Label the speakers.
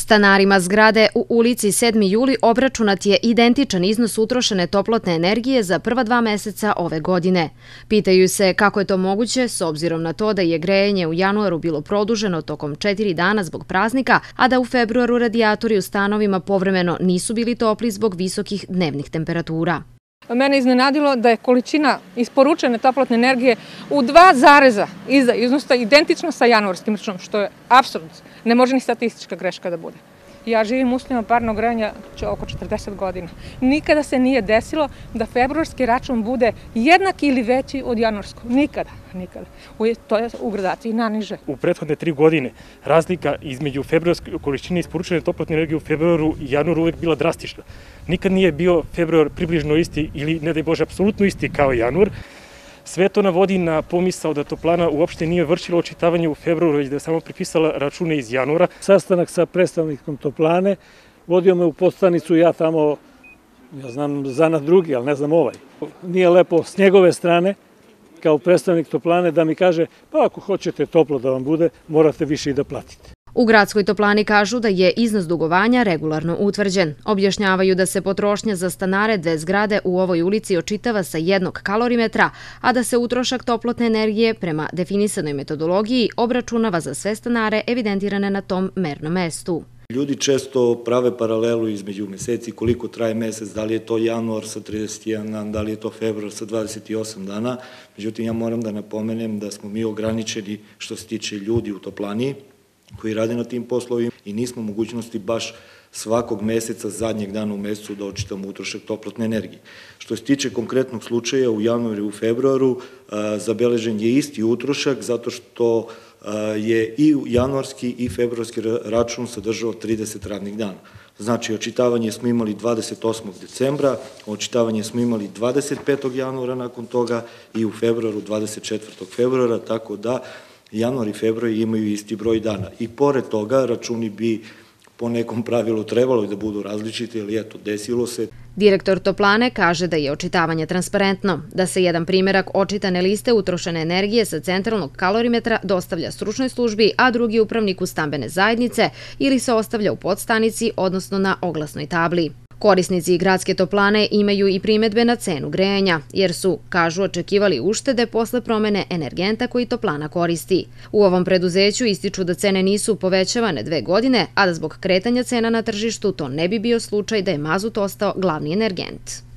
Speaker 1: Stanarima zgrade u ulici 7. juli obračunat je identičan iznos utrošene toplotne energije za prva 2 meseca ove godine. Pitaju se kako je to moguće s obzirom na to da je grejanje u januaru bilo produženo tokom 4 dana zbog praznika, a da u februaru radijatori u stanovima povremeno nisu bili topli zbog visokih dnevnih temperatura.
Speaker 2: Mene iznenadilo da je količina isporučene toplotne energije u 2 zareza iza iznosa identična sa januarskim računom, što je apsurd. Ne može ni statistička greška da bude. Ja živim u uslovima parnog grejanja oko 40 godina. Nikada se nije desilo da februarski račun bude jednak ili veći od januarskog. Nikada, nikada. To je u gradaciji najniže.
Speaker 3: U prethodne 3 godine razlika između količine isporučene toplotne energije u februaru i januaru uvek bila drastična. Nikad nije bio februar približno isti ili, ne daj Bože, apsolutno isti kao januar. Sve to navodi na pomisao da Toplana uopšte nije vršila očitavanje u februaru, već da je samo pripisala račune iz januara.
Speaker 4: Sastanak sa predstavnikom Toplane vodio me u podstanicu, ja tamo, ja znam zanat drugi, ali ne znam ovaj. Nije lepo s njegove strane, kao predstavnik Toplane, da mi kaže, pa ako hoćete toplo da vam bude, morate više i da platite.
Speaker 1: U gradskoj toplani kažu da je iznos dugovanja regularno utvrđen. Objašnjavaju da se potrošnja za stanare 2 zgrade u ovoj ulici očitava sa 1 kalorimetra, a da se utrošak toplotne energije prema definisanoj metodologiji obračunava za sve stanare evidentirane na tom mernom mestu.
Speaker 5: Ljudi često prave paralelu između meseci, koliko traje mesec, da li je to januar sa 31 dan, da li je to februar sa 28 dana. Međutim, ja moram da napomenem da smo mi ograničeni što se tiče ljudi u toplani koji rade na tim poslovima i nismo u mogućnosti baš svakog meseca, zadnjeg dana u mesecu, da očitamo utrošak toplotne energije. Što se tiče konkretnog slučaja, u januaru i u februaru zabeležen je isti utrošak zato što je i januarski i februarski račun sadržao 30 radnih dana. Znači, očitavanje smo imali 28. decembra, očitavanje smo imali 25. januara nakon toga i u februaru 24. februara, tako da januar i februar imaju isti broj dana. I pored toga računi bi po nekom pravilu trebalo da budu različiti, ali eto, desilo se.
Speaker 1: Direktor Toplane kaže da je očitavanje transparentno, da se jedan primerak očitane liste utrošene energije sa centralnog kalorimetra dostavlja stručnoj službi, a drugi upravniku stambene zajednice ili se ostavlja u podstanici, odnosno na oglasnoj tabli. Korisnici gradske toplane imaju i primedbe na cenu grejanja, jer su, kažu, očekivali uštede posle promene energenta koji toplana koristi. U ovom preduzeću ističu da cene nisu povećavane 2 godine, a da zbog kretanja cena na tržištu to ne bi bio slučaj da je mazut ostao glavni energent.